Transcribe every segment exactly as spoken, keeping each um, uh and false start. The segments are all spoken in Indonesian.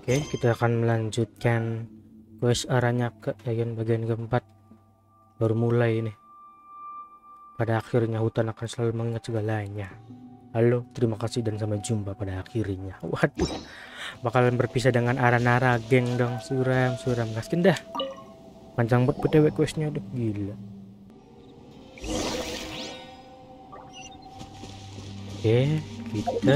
Oke, kita akan melanjutkan quest Aranyaka bagian bagian keempat. Baru mulai ini. Pada akhirnya hutan akan selalu mengingat segalanya. Halo, terima kasih dan sampai jumpa pada akhirnya. Waduh, bakalan berpisah dengan Aranara geng dong. Suram, suram, gaskin dah. Panjang buat P T W questnya, udah gila. Oke, kita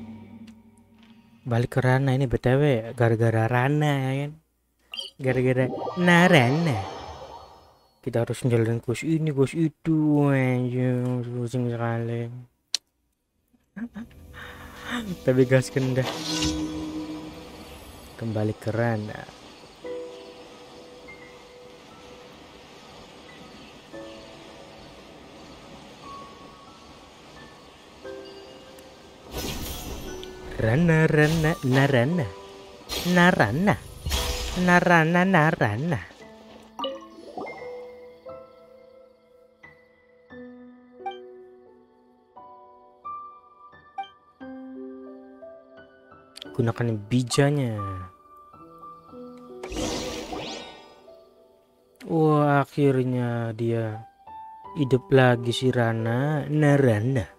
balik ke Rana ini B T W gara-gara Rana ya kan. Gara-gara Narana. Kita harus menjalani quest ini, quest itu, anjing, pusing sekali. Tapi gaskan dah. Kembali ke Rana. Rana, Rana, Narana, Narana, Narana, Narana. Gunakan bijanya. Wah, akhirnya dia hidup lagi si Rana, Narana.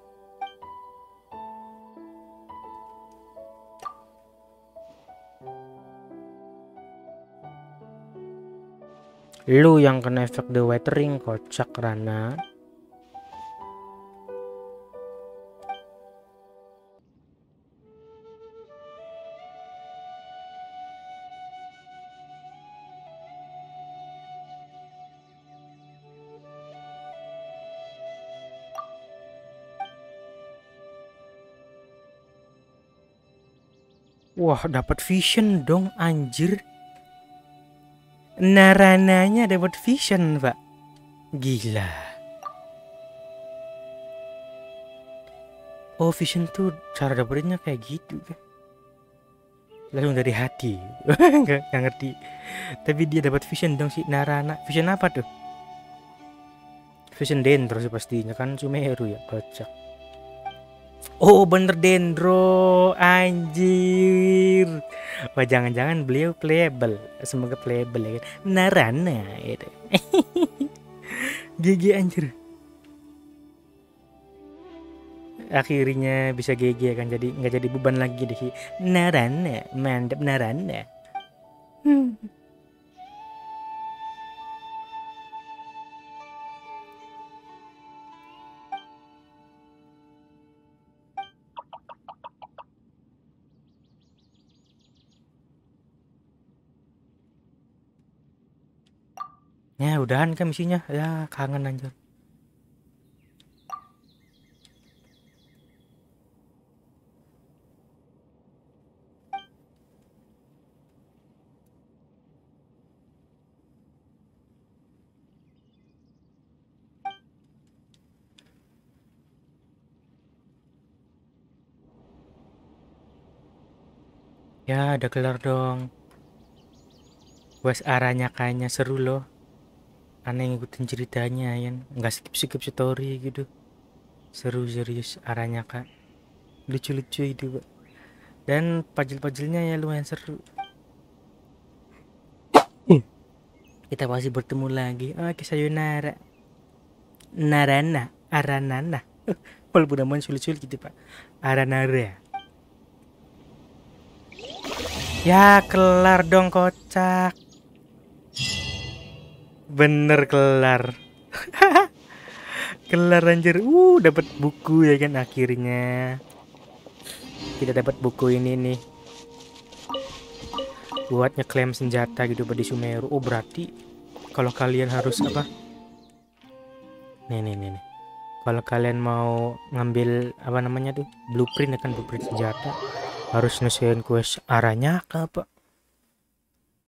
Lu yang kena efek The Watering, kocak Rana. Wah, dapat vision dong, anjir. Narananya dapat vision, Pak. Gila. Oh, vision tuh cara dapetinnya kayak gitu kan. Langsung dari hati. Nggak, nggak ngerti. Tapi dia dapat vision dong si Narana. Vision apa tuh? Vision Dendro sih pastinya kan, Sumeru ya, kocak. Oh, bener Dendro, anjir. Wah, jangan-jangan beliau playable. Semoga playable ya kan. Narana itu. G G anjir. Akhirnya bisa G G kan, jadi nggak jadi beban lagi deh. Narana, mantap Narana. Hmm. Ya udahan kan misinya, ya kangen anjir. Ya ada kelar dong. Wes arahnya kayaknya seru loh. Aneh ngikutin ceritanya ya, nggak skip skip story gitu. Seru serius arahnya kak. Lucu-lucu itu Pak. Dan puzzle-puzzlenya ya lumayan seru. Kita pasti bertemu lagi. Oke, sayonara. Narana, Aranana. Walaupun namanya sulit-sulit gitu Pak. Aranara. Ya kelar dong kocak. Bener kelar. Kelar anjir. Uh, dapat buku ya kan akhirnya. Kita dapat buku ini nih. Buat ngeklaim senjata gitu di Sumeru. Oh, berarti kalau kalian harus apa? Nih nih nih nih. Kalau kalian mau ngambil apa namanya tuh? Blueprint ya kan, blueprint senjata. Harus nyelesain quest Aranyaka, Pak.